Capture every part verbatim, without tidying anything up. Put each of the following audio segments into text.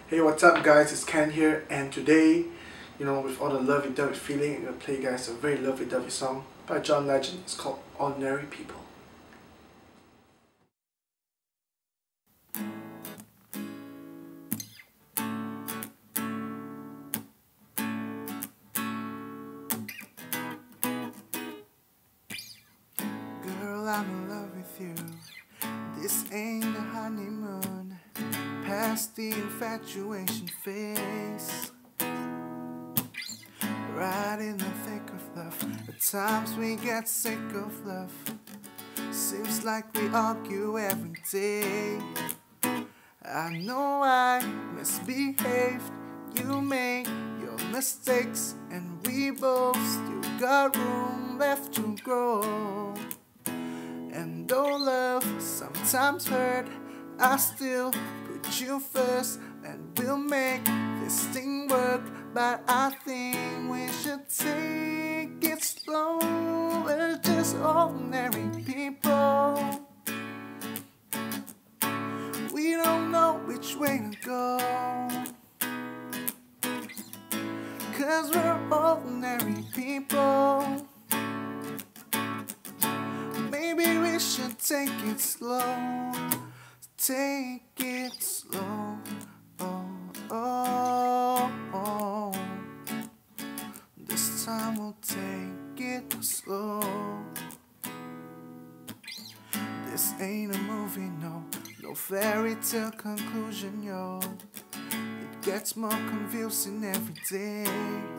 Hey, what's up guys, it's Ken here, and today, you know, with all the lovey-dovey feeling, I'm going to play you guys a very lovey-dovey song by John Legend. It's called Ordinary People. Girl, I'm in love with you. This ain't a honeymoon, past the infatuation phase. Right in the thick of love, at times we get sick of love. Seems like we argue every day. I know I misbehaved, you made your mistakes, and we both still got room left to grow. And though love sometimes hurt, I still put you first, and we'll make this thing work. But I think we should take it slow. We're just ordinary people. We don't know which way to go, 'cause we're ordinary people. Maybe we should take it slow. Take it slow. Oh, oh, oh. This time we'll take it slow. This ain't a movie, no. No fairy tale conclusion, yo. It gets more confusing every day.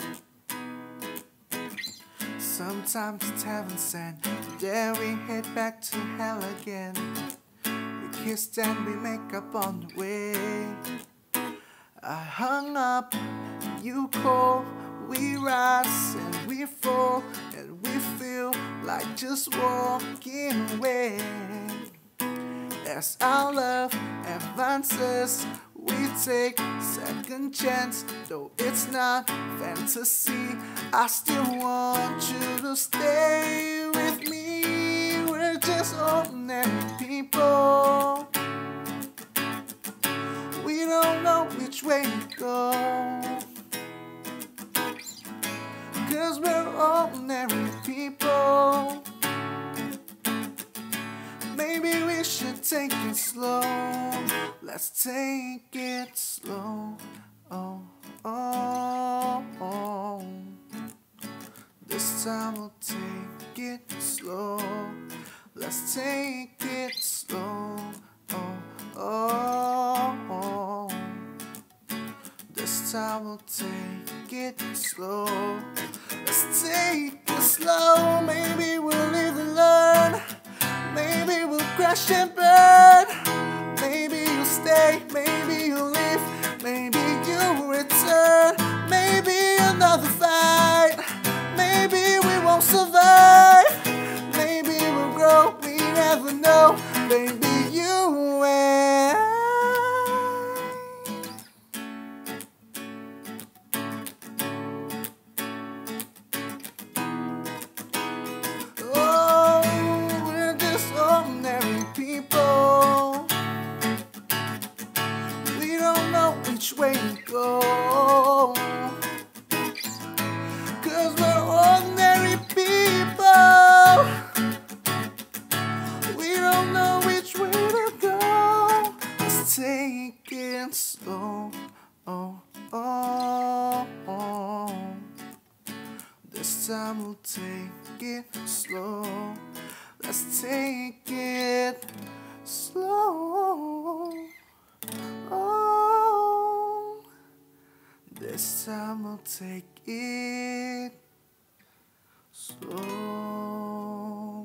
Sometimes it's heaven sent, then we head back to hell again. We kiss and we make up on the way. I hung up, you call, we rise and we fall, and we feel like just walking away. As our love advances, we take second chance. Though it's not fantasy, I still want you to stay with me. We're just ordinary people. We don't know which way to go, 'cause we're ordinary people. Maybe we should take it slow. Let's take it slow. Oh, oh, oh. This time we'll take it slow. Let's take it slow. Oh, oh, oh. This time we'll take it slow. Let's take it slow. Maybe we'll live and learn. Maybe we'll crash and burn. Maybe you'll stay, maybe you'll leave, maybe you'll return. Maybe another fight, maybe we won't survive. Maybe we'll grow, we never know. Maybe you and I. Which way to go, 'cause we're ordinary people. We don't know which way to go. Let's take it slow. Oh, oh, oh. This time we'll take it slow. Let's take it slow. Oh, this time we'll take it slow.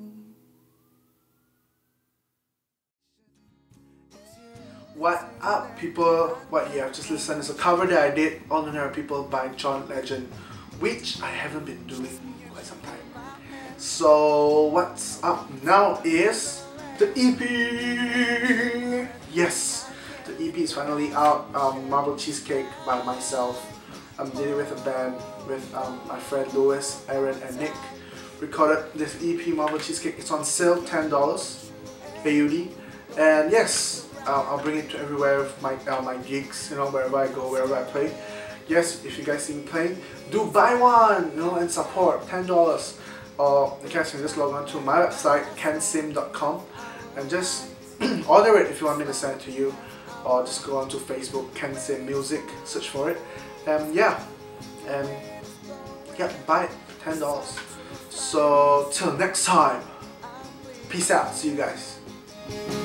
What up people? What you have just listened is a cover that I did, Ordinary People by John Legend, which I haven't been doing in quite some time. So what's up now is the E P! Yes! The E P is finally out, um, Marble Cheesecake by myself. I'm dealing with a band with um, my friend Louis, Aaron and Nick. Recorded this E P, Marble Cheesecake. It's on sale, ten dollars A U D. And yes, uh, I'll bring it to everywhere with my, uh, my gigs, you know, wherever I go, wherever I play. Yes, if you guys see me playing, do buy one, you know, and support, ten dollars. Or you guys can just log on to my website, ken sim dot com, and just order it if you want me to send it to you. Or just go on to Facebook, Ken Sim Music, search for it. And yeah, and yeah, buy it, ten dollars. So till next time, peace out, see you guys.